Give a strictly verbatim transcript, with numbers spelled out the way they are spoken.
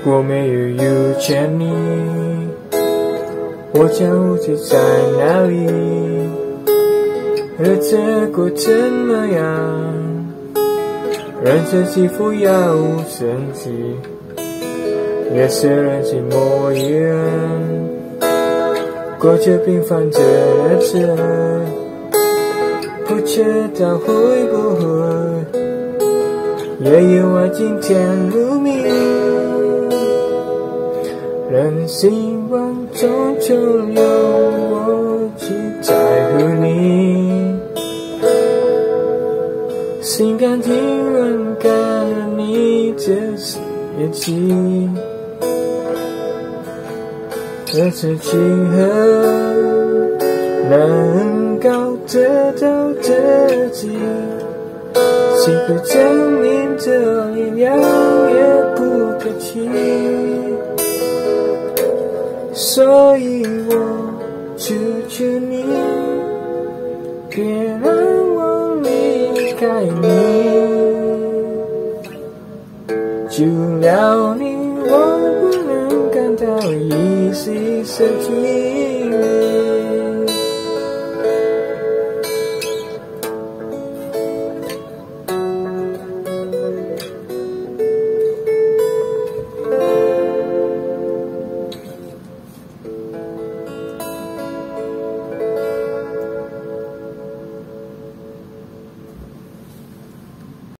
果没有遇见你，我将不知在哪里，日子过怎么样？人生起伏杳无生机，也是人寂寞一人，过着平凡的日子，不知道会不会也因为今天如明。人心望终究有我去在乎你，心甘情愿跟着你这一起，这次今后能够得到自己，幸福证明这力量也不可欺，所以我求求你，别让我离开你，除了你我不能感到一丝丝体力。